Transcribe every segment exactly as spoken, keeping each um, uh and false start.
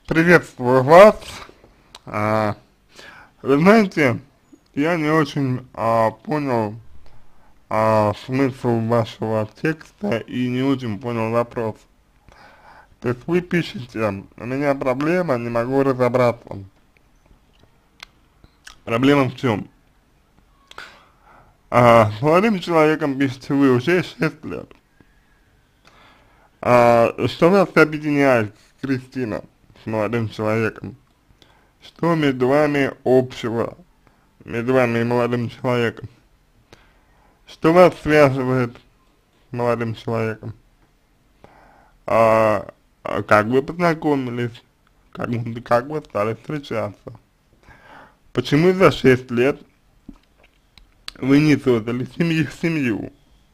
Приветствую вас. А, вы знаете, я не очень а, понял а, смысл вашего текста и не очень понял вопрос. То есть вы пишете, у меня проблема, не могу разобраться. Проблема в чем? А, с молодым человеком пишете вы уже шесть лет. А, что вас объединяет, Кристина, с молодым человеком? Что между вами общего, между вами и молодым человеком? Что вас связывает с молодым человеком? А, а как вы познакомились? Как, вы- как вы стали встречаться? Почему за шесть лет вы не создали семью, семью?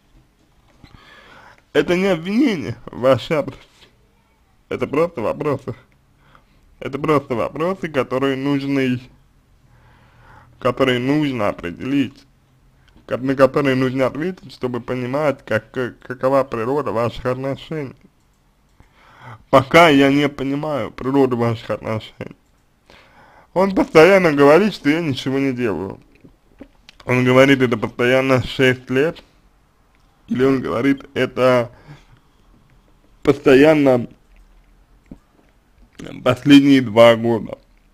Это не обвинение в ваш адрес. Это просто вопросы. Это просто вопросы, которые нужны, которые нужно определить, ко- на которые нужно ответить, чтобы понимать, как, как- какова природа ваших отношений. Пока я не понимаю природу ваших отношений. Он постоянно говорит, что я ничего не делаю. Он говорит это постоянно шесть лет, или он говорит это постоянно последние два года.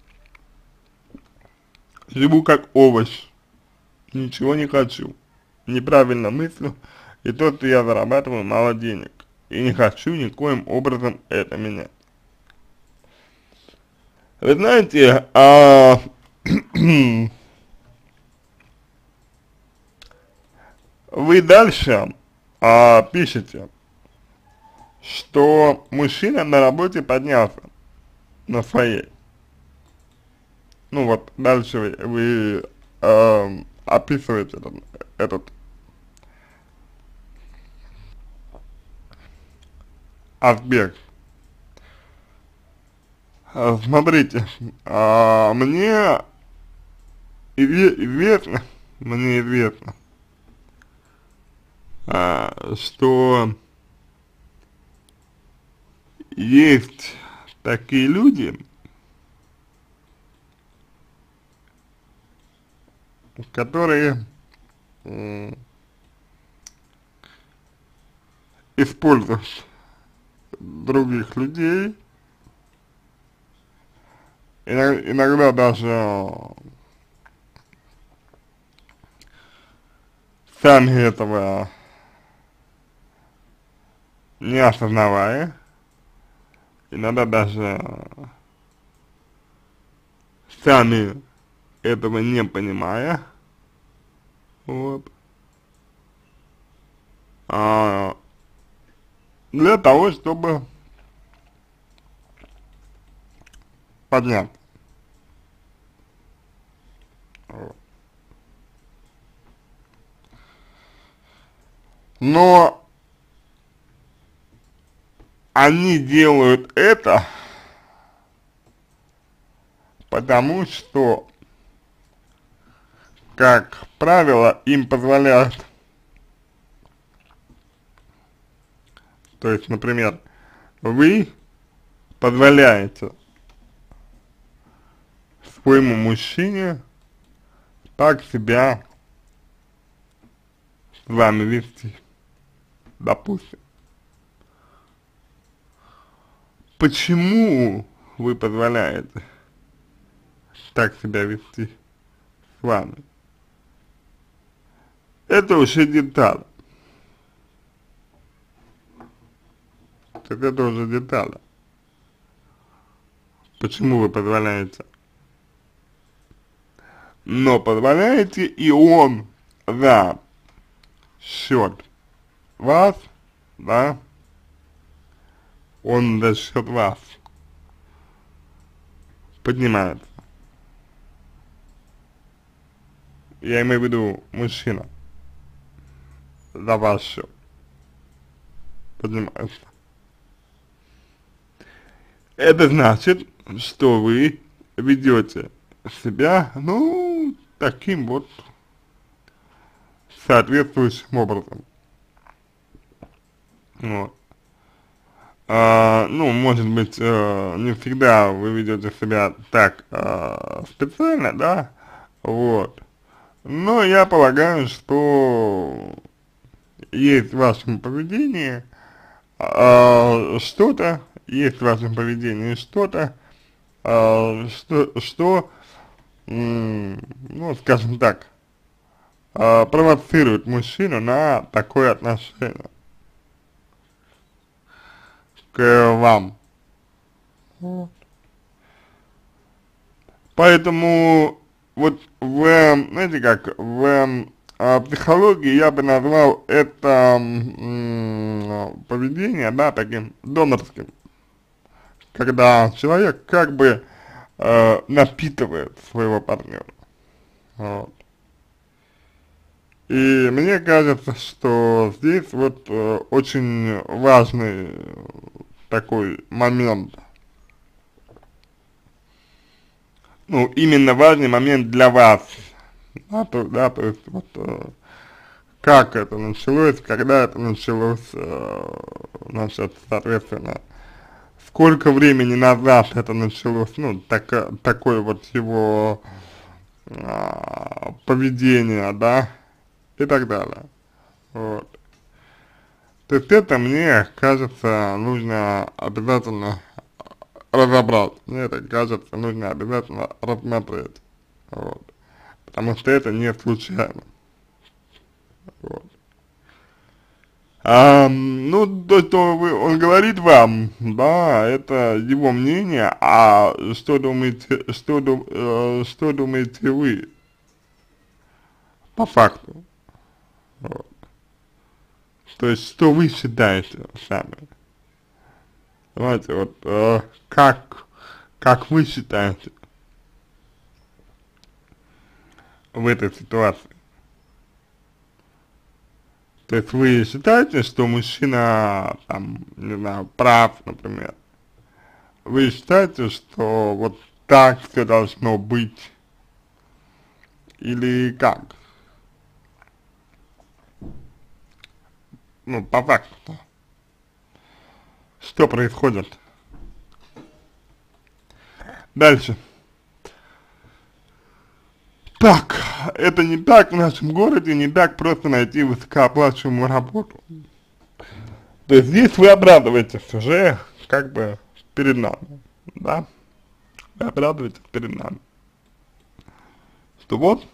Живу как овощ, ничего не хочу, неправильно мыслю, и то, что я зарабатываю мало денег, и не хочу никоим образом это менять. Вы знаете, а, вы дальше а, пишете, что мужчина на работе поднялся на своей. Ну вот, дальше вы, вы э, описываете этот, этот аспект. А, смотрите, а, мне изве- известно, мне известно, а, что есть такие люди, которые м, используют других людей, иногда, иногда даже сами этого не осознавая, иногда даже сами этого не понимая, вот, а, для того, чтобы поднять. Вот. Но они делают это, потому что, как правило, им позволяют, то есть, например, вы позволяете своему мужчине так себя с вами вести, допустим. Почему вы позволяете так себя вести с вами? Это уже деталь. Так это уже деталь. Почему вы позволяете? Но позволяете и он за счет вас, да, он за счет вас поднимается. Я имею в виду мужчина за ваш счет поднимается. Это значит, что вы ведете себя, ну, таким вот соответствующим образом. Вот. А, ну, может быть, э, не всегда вы ведете себя так э, специально, да, вот. Но я полагаю, что есть в вашем поведении э, что-то, есть в вашем поведении что-то, э, что, что м, ну, скажем так, э, провоцирует мужчину на такое отношение к вам. Поэтому вот в, знаете как, в а, психологии я бы назвал это м, поведение, да, таким донорским, когда человек как бы э, напитывает своего партнера. Вот. И мне кажется, что здесь вот э, очень важный такой момент, ну, именно важный момент для вас, да, то, да, то есть вот э, как это началось, когда это началось, э, значит, соответственно, сколько времени назад это началось, ну, так, такое вот его а, поведение, да, и так далее, вот. То есть это, мне кажется, нужно обязательно разобрать, мне это кажется, нужно обязательно рассмотреть, вот, потому что это не случайно, вот. А, ну, то, что вы, он говорит вам, да, это его мнение, а что думаете, что, дум, э, что думаете вы по факту? Вот. То есть, что вы считаете сами? Понимаете, вот, э, как, как вы считаете в этой ситуации? То есть, вы считаете, что мужчина, там, не знаю, прав, например? Вы считаете, что вот так все должно быть? Или как? Ну, по факту, что происходит? Дальше. Так, это не так в нашем городе, не так просто найти высокооплачиваемую работу. То есть здесь вы оправдываетесь уже как бы перед нами, да? Вы оправдываетесь перед нами. Что вот,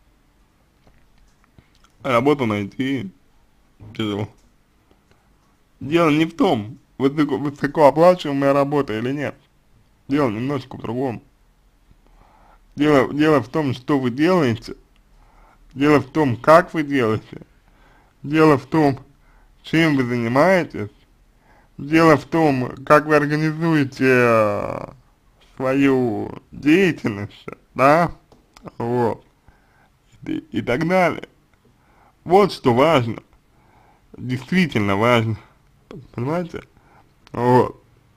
работу найти тяжело. Дело не в том, высоко, высокооплачиваемая работа или нет. Дело немножко в другом. Дело, дело в том, что вы делаете, дело в том, как вы делаете, дело в том, чем вы занимаетесь, дело в том, как вы организуете э, свою деятельность, да, вот, и, и так далее. Вот что важно, действительно важно, понимаете, вот.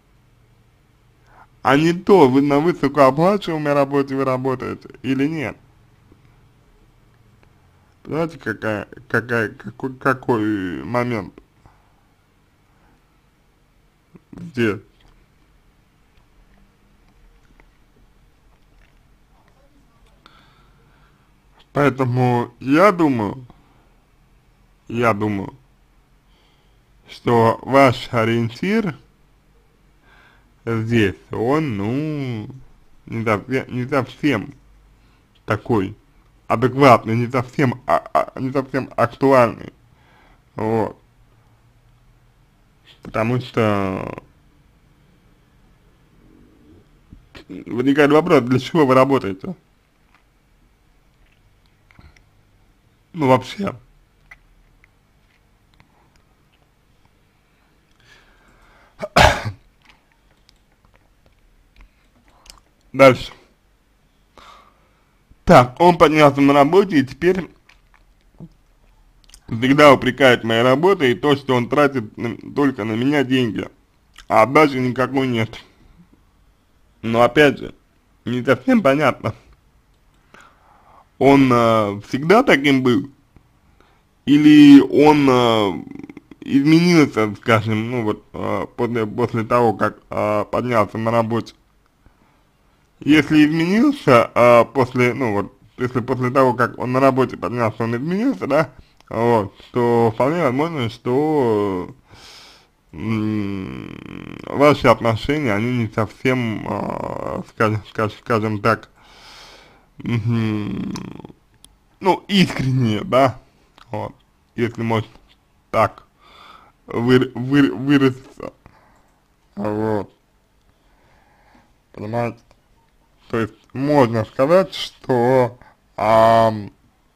А не то, вы на высокооплачиваемой работе вы работаете или нет. Знаете, какая, какая, какой, какой момент здесь? Поэтому я думаю, я думаю, что ваш ориентир здесь, он, ну, не совсем, не совсем такой адекватный, не совсем, а, а, не совсем актуальный, вот. Потому что возникает вопрос, для чего вы работаете? Ну, вообще. Дальше. Так, он поднялся на работе и теперь всегда упрекает моей работой и то, что он тратит на, только на меня деньги, а отдачи никакой нет. Но опять же, не совсем понятно, он э, всегда таким был, или он э, изменился, скажем, ну вот, э, после, после того, как э, поднялся на работе. Если изменился э, после, ну вот, если после того, как он на работе поднялся, он изменился, да, вот, то вполне возможно, что м, ваши отношения, они не совсем, э, скажем, скажем, скажем так, мгм, ну, искренние, да, вот, если можно так вы, вы, выразиться, вот, понимаете, то есть можно сказать, что ам,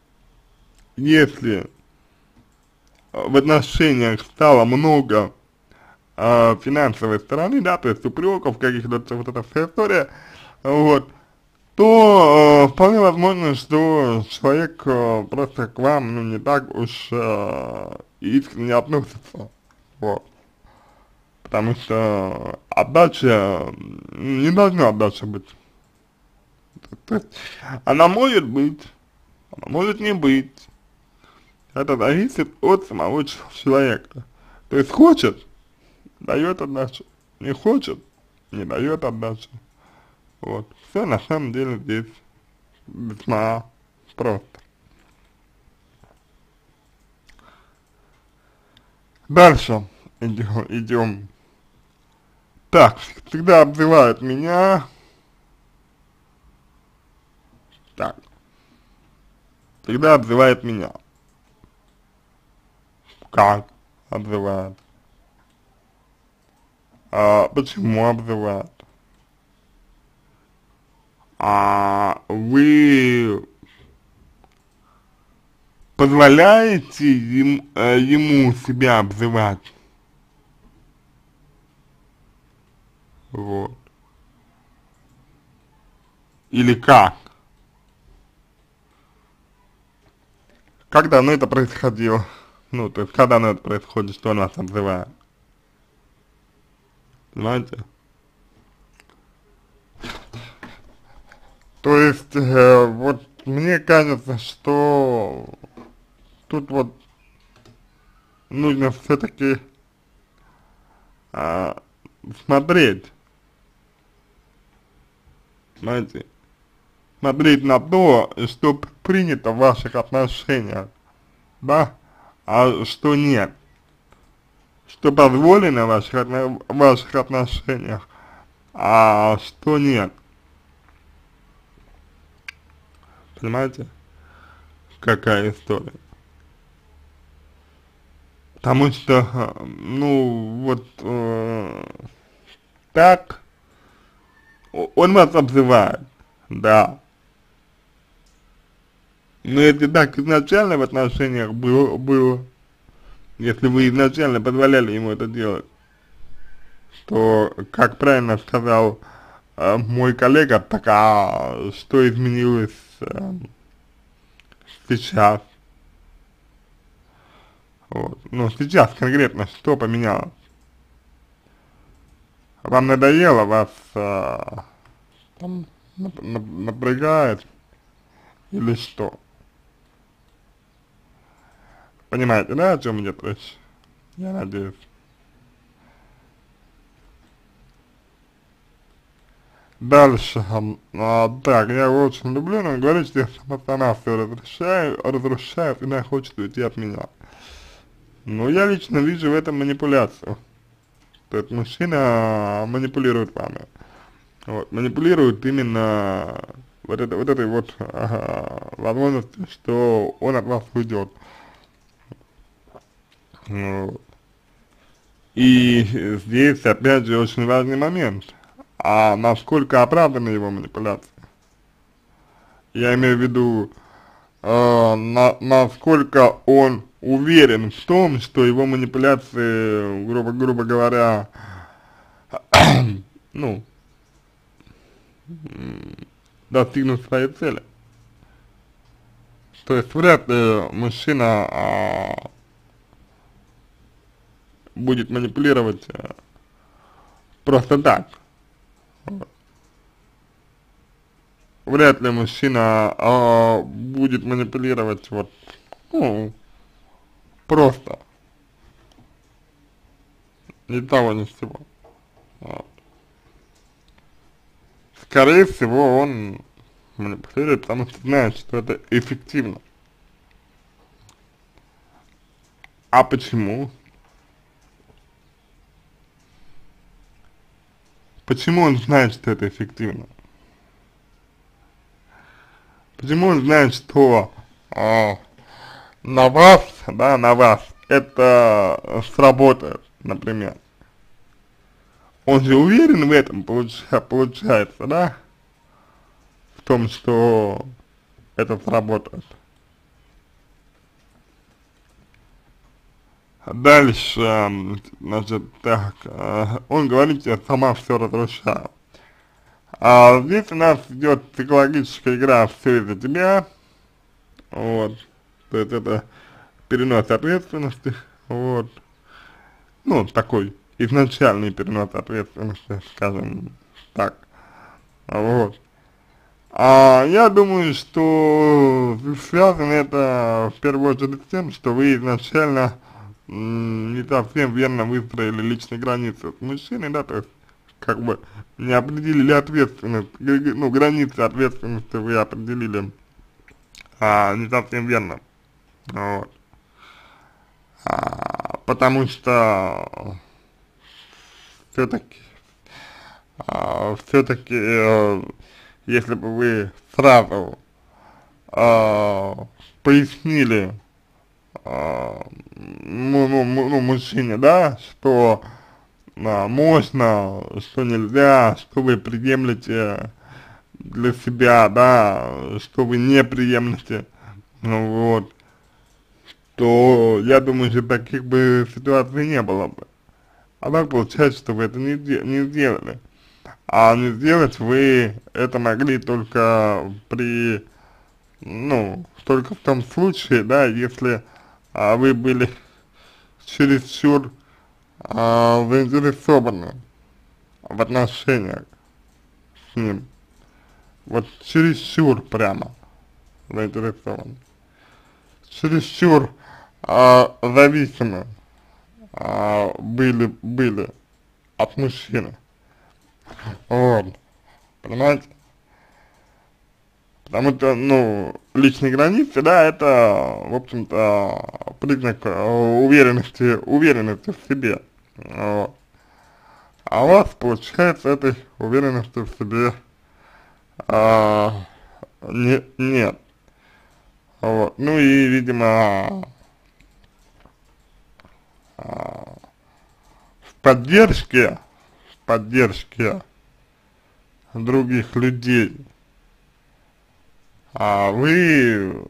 если в отношениях стало много а, финансовой стороны, да, то есть упреков, каких-то, вот эта вся история, вот, то э, вполне возможно, что человек э, просто к вам, ну, не так уж э, искренне относится, вот, потому что отдача, не должна отдача быть, то есть она может быть, она может не быть, это зависит от самого человека, то есть хочет, дает отдачу, не хочет, не дает отдачу. Вот. Все на самом деле здесь весьма просто. Дальше идем. идем. Так, всегда обзывают меня. Так, всегда обзывает меня. Как обзывает? А, почему обзывает? А вы позволяете им, э, ему себя обзывать? Вот. Или как? Как давно это происходило? Ну, то есть, когда оно это происходит, что он вас обзывает? Понимаете? То есть, э, вот мне кажется, что тут вот нужно все-таки а, смотреть, знаете, смотреть на то, что принято в ваших отношениях, да, а что нет, что позволено в ваших, отно- в ваших отношениях, а что нет, понимаете, какая история. Потому что, э, ну, вот э, так о- он вас обзывает, да. Но если так изначально в отношениях было, было, если вы изначально позволяли ему это делать, то, как правильно сказал э, мой коллега, так а что изменилось э, сейчас? Вот. Ну, сейчас конкретно что поменялось? Вам надоело, вас э, там нап нап напрягает или что? Понимаете, да, о чем идет речь? Я надеюсь. Дальше, ам, а, так, я его очень люблю, но он говорит, что я сама все разрешаю, разрушаю, всегда хочет уйти от меня. Ну, я лично вижу в этом манипуляцию. То есть мужчина манипулирует вами. Вот, манипулирует именно вот, это, вот этой вот ага, возможностью, что он от вас уйдет. Вот. И здесь, опять же, очень важный момент. А насколько оправданы его манипуляции? Я имею в виду, э, на, насколько он уверен в том, что его манипуляции, грубо, грубо говоря, ну, достигнут своей цели. То есть вряд ли мужчина а, будет манипулировать а, просто так. Вряд ли мужчина а, будет манипулировать вот, ну, просто. ни того, ни сего. Вот. Скорее всего, он манипулирует, потому что знает, что это эффективно. А почему? Почему он знает, что это эффективно? Почему он знает, что а, на вас, да, на вас это сработает, например? Он же уверен в этом, получ, получается, да? В том, что это сработает. Дальше, м, значит, так, э, он говорит, я сама все разрушаю. А здесь у нас идет психологическая игра «все из-за тебя», вот, то есть это перенос ответственности, вот, ну, такой изначальный перенос ответственности, скажем так, вот. А я думаю, что связано это в первую очередь с тем, что вы изначально м, не совсем верно выстроили личные границы с мужчиной, да, то есть как бы не определили ответственность, г- г- ну, границы ответственности вы определили а, не совсем верно, вот. А, потому что все-таки, а, все-таки, э, если бы вы сразу а, пояснили а, ну, ну, ну, ну, мужчине, да, что а, можно, что нельзя, что вы приемлете для себя, да, что вы не приемлете, ну вот, то я думаю, что таких бы ситуаций не было бы. А так получается, что вы это не, де- не сделали. А не сделать вы это могли только при, ну, только в том случае, да, если а, вы были чересчур а, заинтересованы в отношениях с ним. Вот чересчур прямо заинтересованы. Чересчур а, зависимы а, были, были от мужчины. Вот. Понимаете? Потому что, ну, личные границы, да, это, в общем-то, признак э, уверенности, уверенности в себе. Вот. А у вас, получается, этой уверенности в себе а, не, нет. Вот. Ну и, видимо, а, в поддержке, в поддержке других людей а вы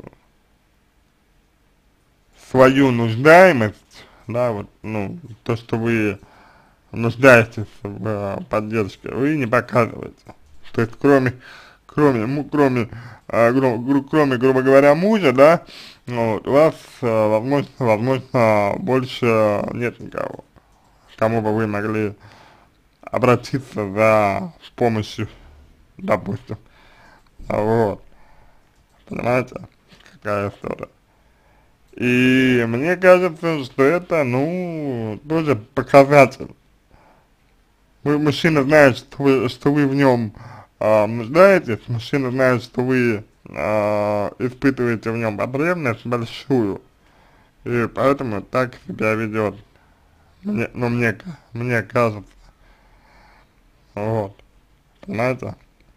свою нуждаемость, да, вот, ну, то, что вы нуждаетесь в э, поддержке, вы не показываете. То есть кроме, кроме, му- кроме, э, гру- гру- кроме, грубо говоря, мужа, да, ну вот, у вас, э, возможно, возможно, больше нет никого, к кому бы вы могли обратиться за помощью, допустим. Вот, понимаете, какая история. И мне кажется, что это, ну, тоже показатель. Вы, мужчина знает, что вы, что вы в нем а, нуждаетесь, мужчина знает, что вы а, испытываете в нем потребность большую, и поэтому так себя ведет. Мне, ну, мне, ка- мне кажется, вот, понимаете,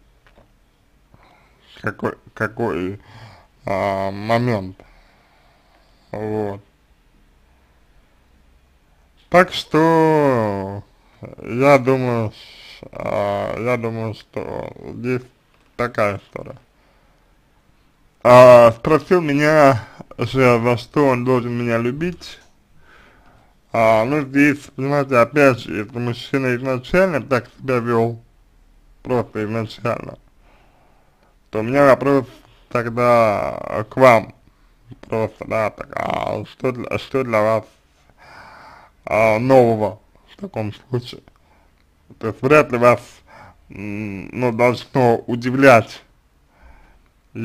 какой, какой а, момент, вот. Так что я думаю, ш- а, я думаю, что здесь такая история. А, спросил меня же, за что он должен меня любить. А, ну здесь, понимаете, опять же, если мужчина изначально так себя вел, просто изначально, то у меня вопрос тогда к вам, просто, да, так, а что для, что для вас а, нового в таком случае? То есть вряд ли вас, м, ну, должно удивлять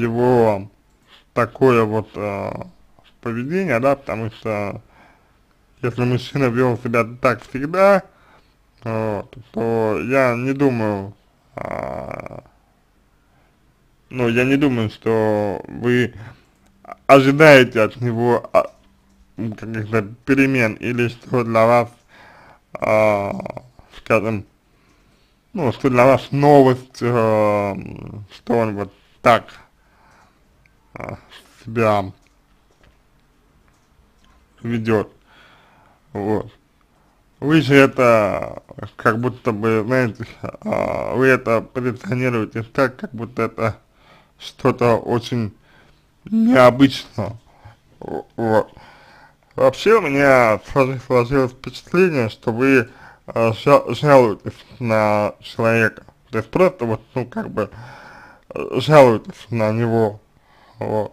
его такое вот э, поведение, да, потому что если мужчина вел себя так всегда, вот, то я не думаю, а, ну, я не думаю, что вы ожидаете от него а, м, каких-то перемен, или что для вас, а, скажем, ну, что для вас новость, э, что он вот так э, себя ведет, вот. Вы же это, как будто бы, знаете, э, вы это позиционируете так, как будто это что-то очень необычное, вот. Вообще у меня сложилось впечатление, что вы э, жа жалуетесь на человека, то есть просто вот, ну, как бы, э, жалуетесь на него, вот.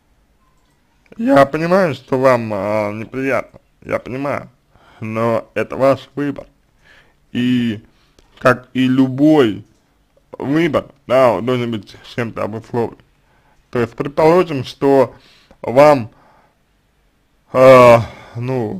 Я понимаю, что вам э, неприятно, я понимаю, но это ваш выбор, и, как и любой выбор, да, он должен быть чем-то обусловлен. То есть, предположим, что вам, э, ну,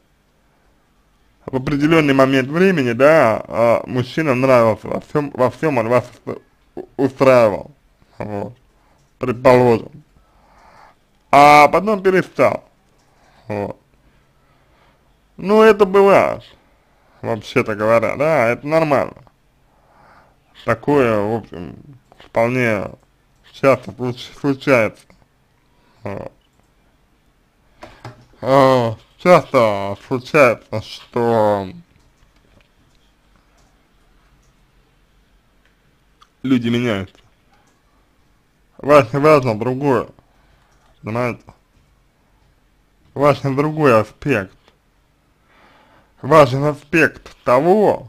в определенный момент времени, да, а, мужчина нравился, во всем, во всем он вас устраивал, вот, предположим, а потом перестал, вот. Ну, это бывает, вообще-то говоря, да, это нормально. Такое, в общем, вполне часто случается, вот. А, часто случается, что люди меняются. Важно, важно другое, понимаете? Важен другой аспект. Важен аспект того,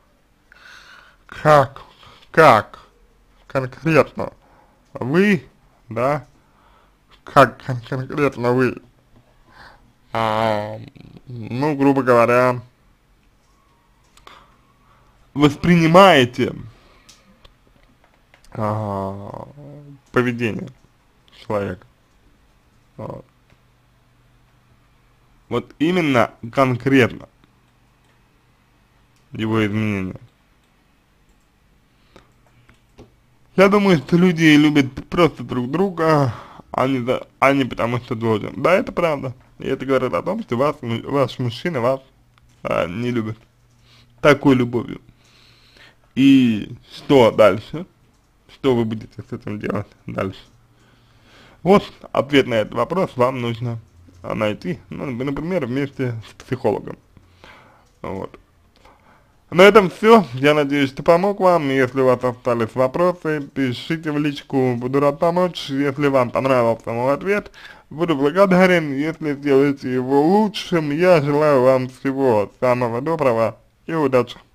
как, как конкретно вы, да, как кон конкретно вы, а, ну, грубо говоря, воспринимаете а, поведение человека. Вот. Вот именно конкретно его изменения. Я думаю, что люди любят просто друг друга, а не, за, а не потому что должен. Да, это правда. И это говорит о том, что вас, ваш мужчина вас а, не любит такой любовью. И что дальше? Что вы будете с этим делать дальше? Вот ответ на этот вопрос вам нужно найти, ну, например, вместе с психологом. Вот. На этом все. Я надеюсь, что помог вам. Если у вас остались вопросы, пишите в личку, буду рад помочь. Если вам понравился мой ответ, буду благодарен. Если сделаете его лучшим, я желаю вам всего самого доброго и удачи.